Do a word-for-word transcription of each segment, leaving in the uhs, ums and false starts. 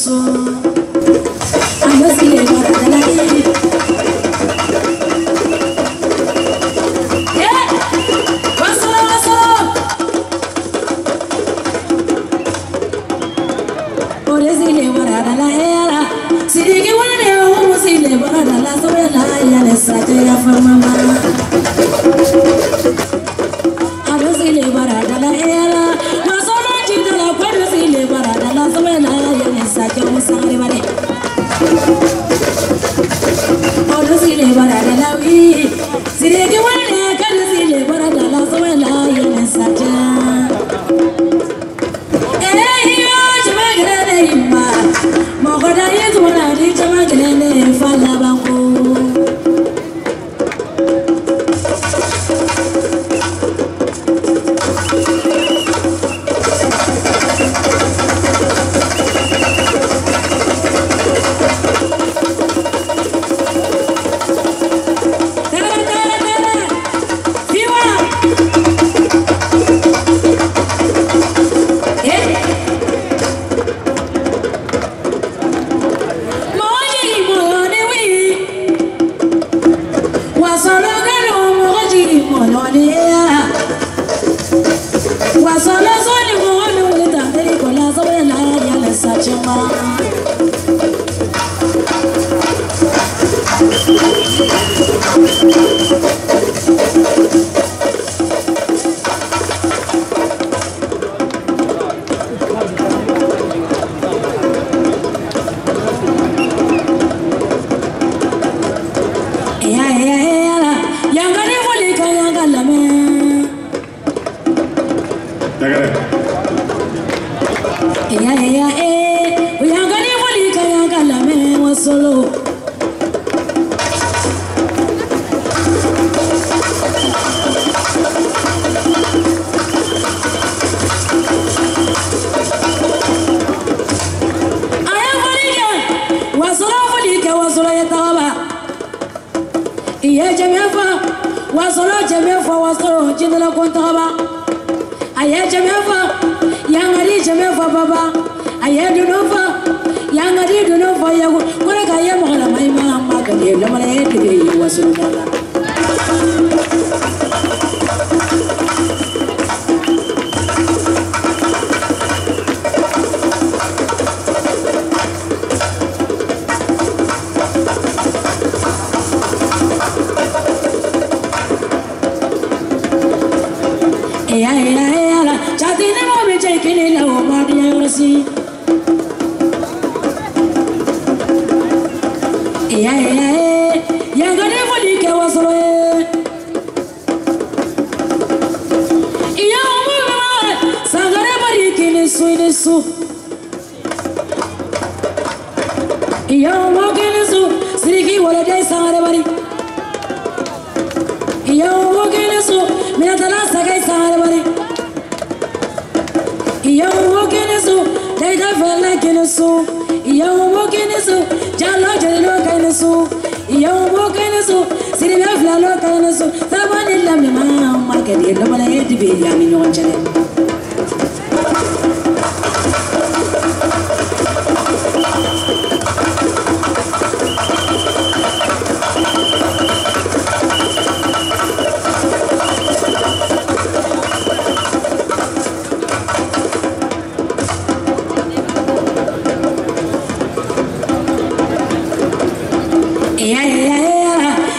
so. I must see it, but I like it. Yeah, what's up, what's up? Oh, this is it, but I like it. See, you want to know, see, but I like it. So, I like it. Such a fun mama. I don't see it, but I like it. Such a sorry, but all the silly, but I love you. See, you want to get a silly, but I love when I am such a. Hey, you're a name, Mogoda is one I reach a magazine for Labanco.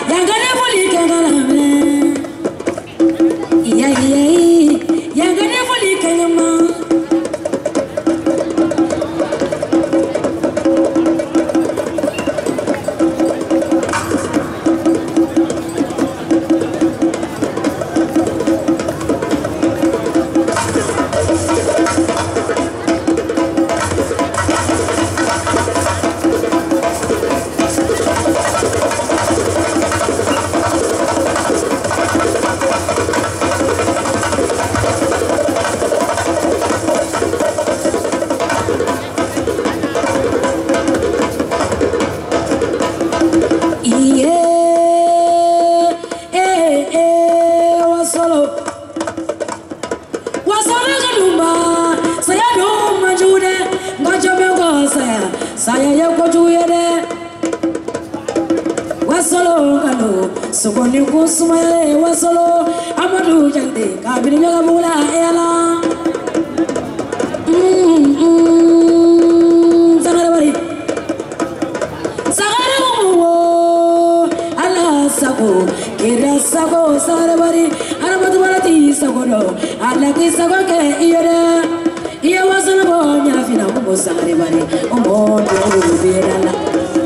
Yeah, yeah, yeah. saya ya ko juyere wasolo kalo sokoni ko sumaye wasolo amadu jande kabiri nyaga mula ela mm mm sagara bari sagara mo ala sago kira sago sagara bari arabatu balati sago do ala ki sago ke iyore iya wasolo bo nya fina ko sagara bari o mo do birala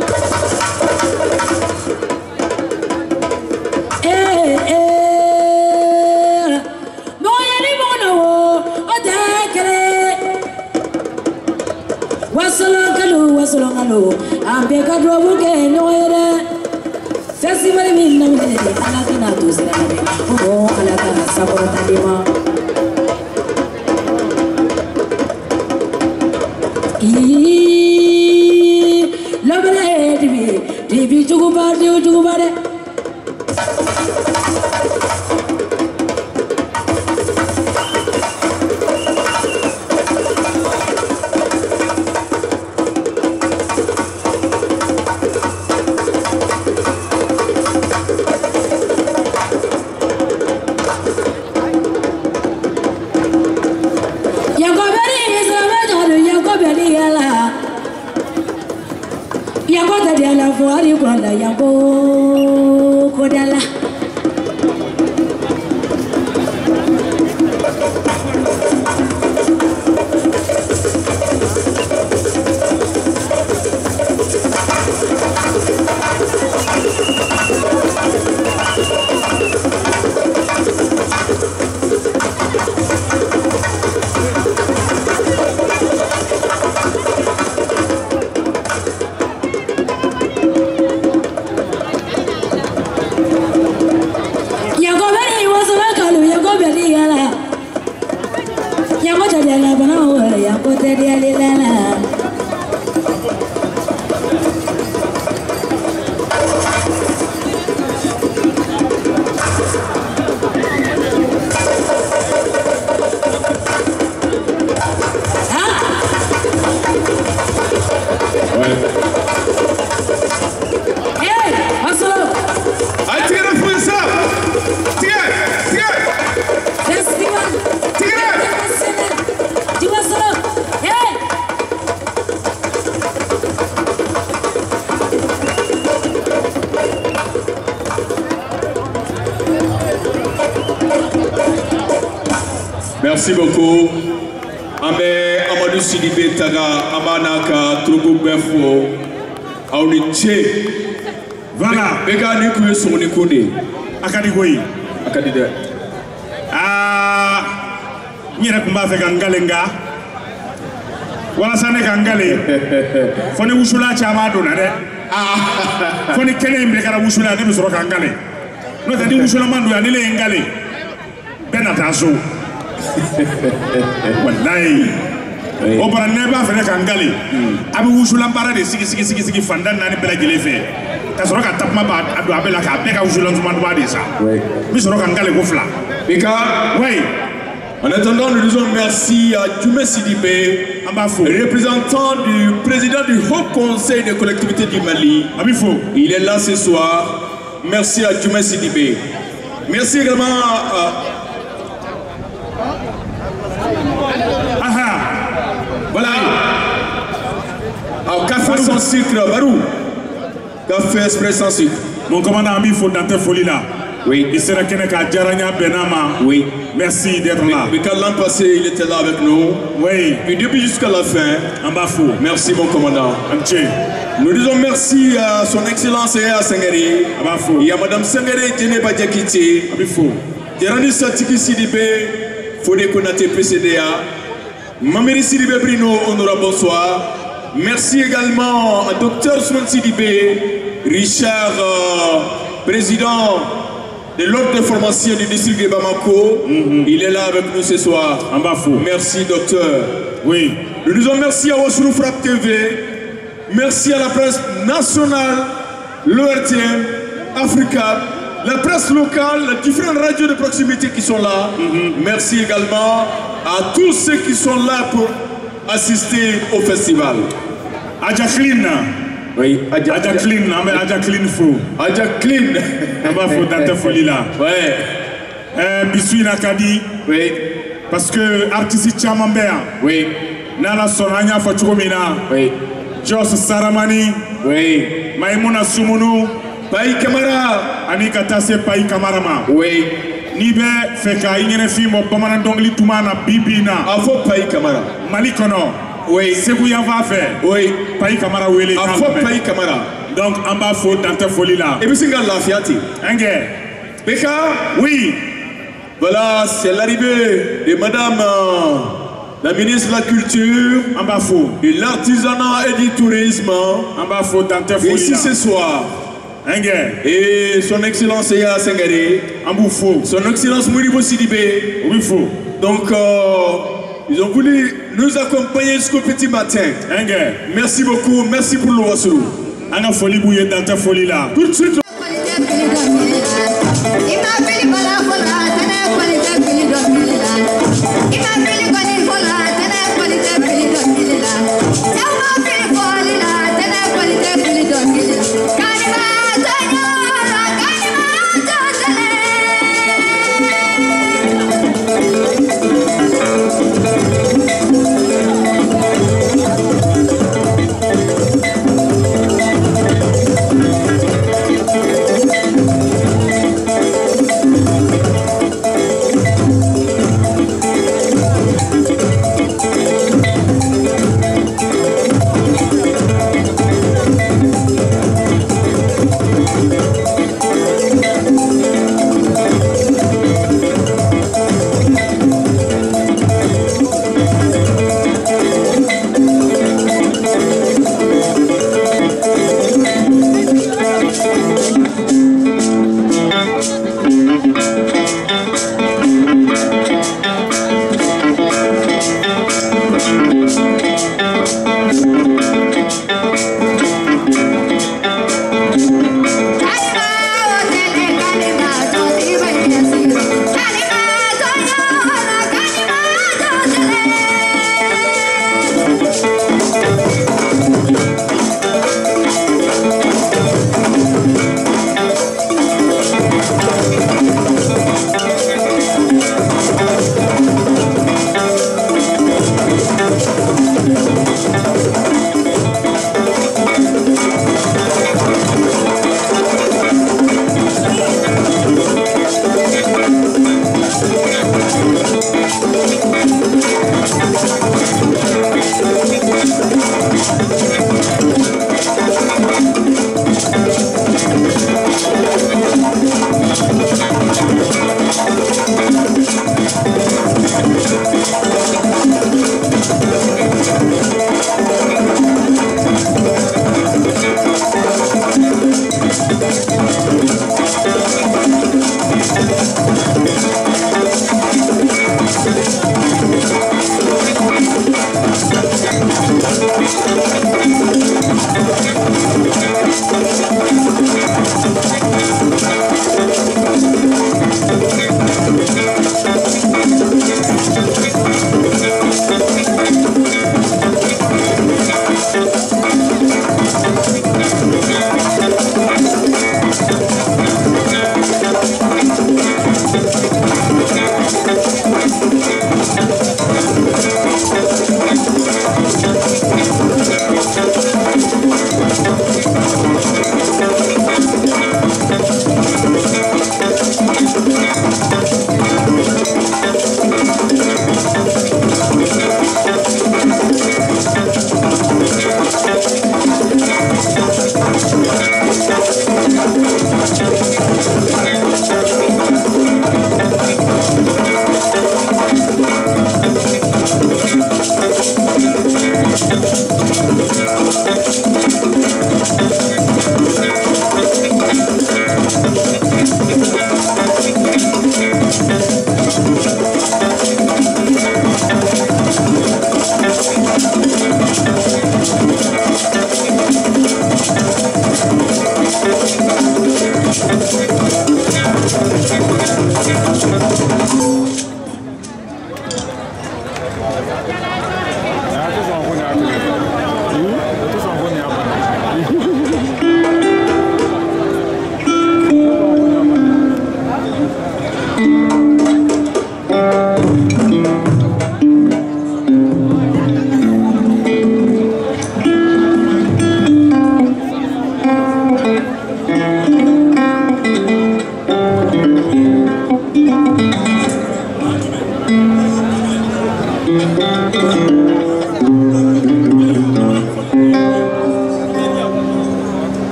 Solongalo, ambe kadro buke noere. Festival min namne ala kana tu sirane. Oh ala ka sabor talima. I lobere dibi dibi jugu bar diu jugu bare. Yango kodala Merci beaucoup. Ambe Amadou Sidibé Taga Amanaka Troubou Befo Auniche. Voilà. Bega Nikou son Nikouné. Akadigoyi. Akadide. Ah, Nira Kumba fait Gangalenga. Voilà, ça n'est Gangale. Fone Wusula Chamado, ah, Fone Kene Mbekara Wusula, ne sera Gangale. Nous avons dit Wusula Mandou, il est Ngale. Benatazo. Wallahi. O bara neba fere Gangale. Abi Wusula Mbara de Sigi Sigi Sigi Sigi Fandan Nani Bela Gilefe. Kasoro ka tapma ba adu abela ka beka Wusula Nzumando ba de ça. Oui. Mi soro Gangale ko fla. Bika. Oui. En attendant, nous disons merci à Djoumé Sidibé, représentant du président du Haut Conseil des collectivités du Mali. Il est là ce soir. Merci à Djoumé Sidibé. Merci également à... Aha. Voilà. À Café sans sucre, Barou. Café express sans sucre. Mon commandant Ami, il faut dans tes folies là. Oui. Il sera Keneka Djaranya Benama. Oui. Merci d'être là. Mais quand l'an passé, il était là avec nous. Oui. Du début jusqu'à la fin. En bas fou. Merci mon commandant. Amtché. Nous disons merci à son excellence et à Sengari. En bas fou. Et à madame Sengari Djene Badjakiti. En bas fou. Djerani Satiki Sidibé. Fodé Konate P C D A. Mamiri Sidibé Brino, honorable bonsoir. Merci également à docteur Ousmane Sidibé. Richard, euh, président de l'ordre de formation du district de Bamako. Mm-hmm. Il est là avec nous ce soir. En bas fou. Merci docteur. Oui. Nous disons merci à Osrou Frappe T V. Merci à la presse nationale, l'O R T M, Africa, la presse locale, les différentes radios de proximité qui sont là. Mm-hmm. Merci également à tous ceux qui sont là pour assister au festival. Adja Clean. Oui, Adja, Adja Clean, mais Adja Clean fou. Adja Clean. On va foutre dans ta folie là. Ouais. Euh, Bisui Nakadi. Oui. Parce que artiste Chamambea. Oui. Nala Sonanya Fachumina. Oui. Jos Saramani. Oui. Maïmouna Soumounou. Pai Kamara. Anika Tasse Pai Kamarama. Oui. Nibe Feka Ingene Fimo Bamanan Dongli Toumana Bibina. Afo Pai Kamara. Malikono. Oui. C'est vous y en va faire. Oui. Pai Kamara Wele. Afo Pai Kamara. Donc en bas faut dans ta folie là. Et puis c'est la fiati. Engue. Beka. Oui. Voilà, c'est l'arrivée de Madame euh, la ministre de la Culture, en bas faux, de l'Artisanat et du Tourisme. En bas faux dans ta folie. Ici ce soir. Engue. Et son Excellence Eya Senghare. En bas faux. Son Excellence Modibo Sidibé. Oui faux. Donc euh, ils ont voulu nous accompagner jusqu'au petit matin. Engue. Merci beaucoup, merci pour le Wassou. On a folie bouillée dans ta folie là. Tout de suite.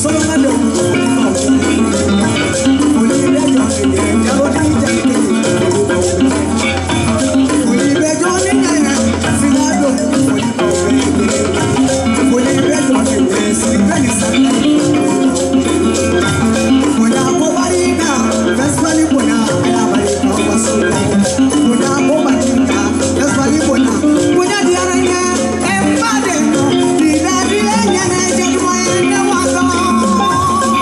Thank you.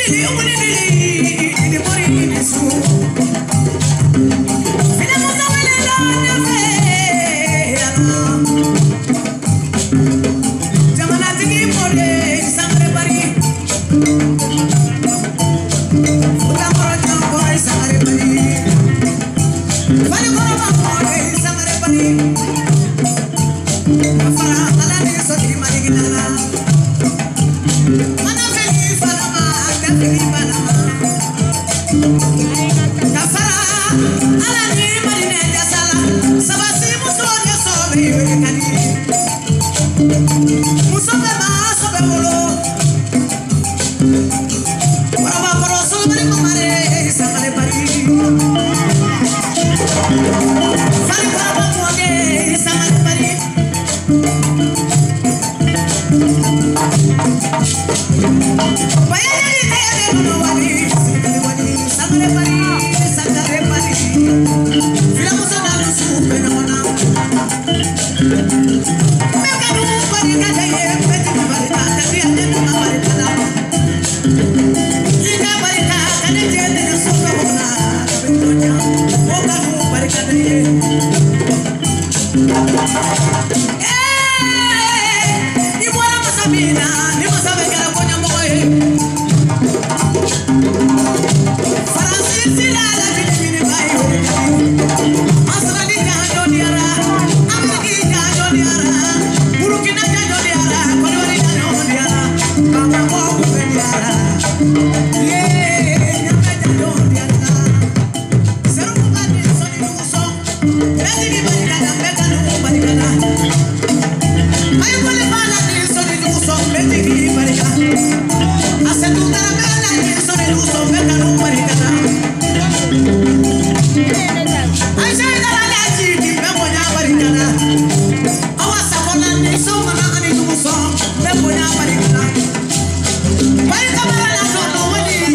Bye.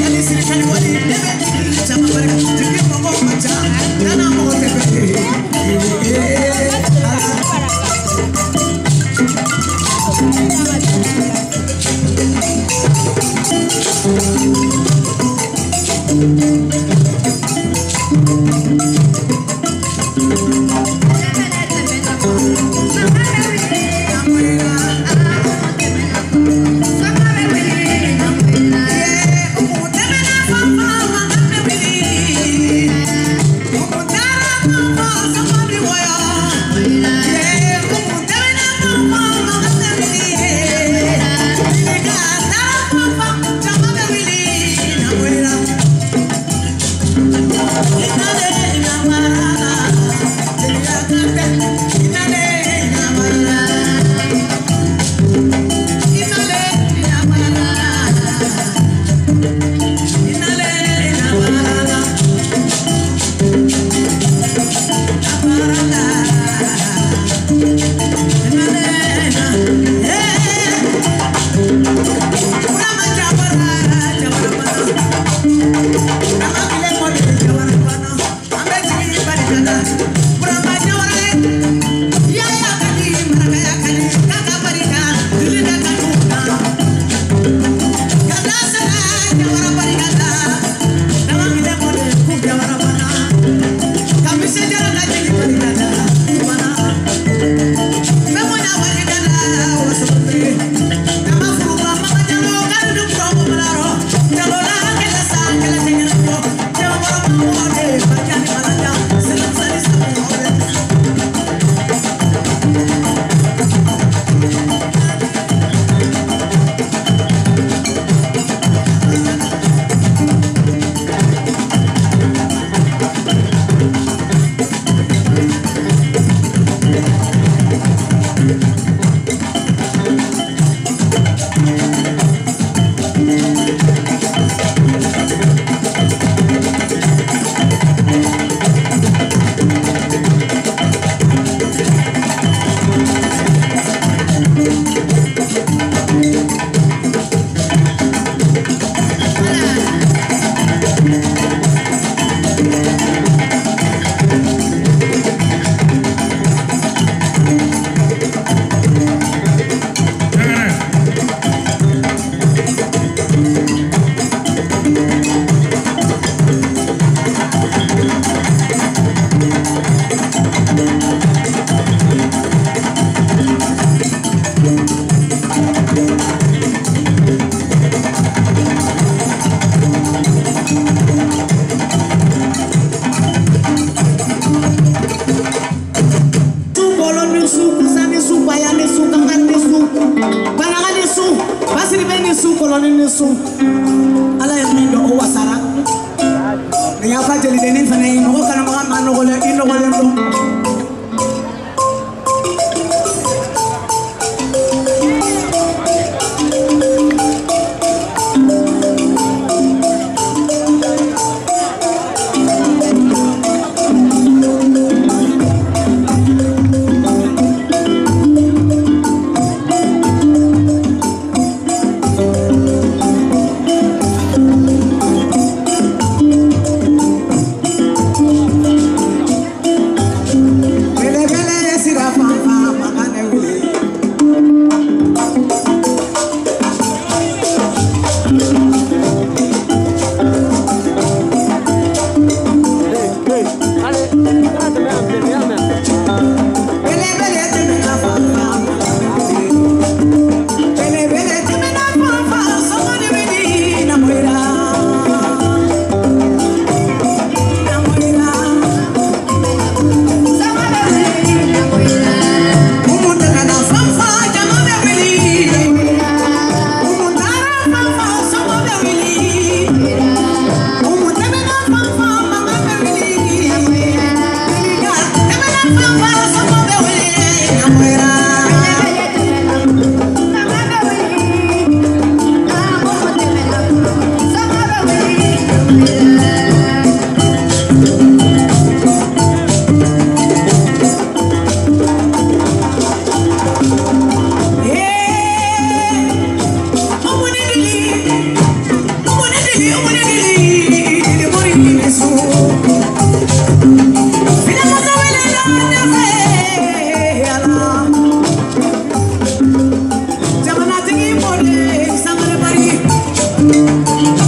ni sun ala ye min dɔn o wasara ni y'aw ka jelidenin fana ye mɔgɔ kanamaga ma nɔgɔlen i nɔgɔlen don Jamana tigi mo de sangare bari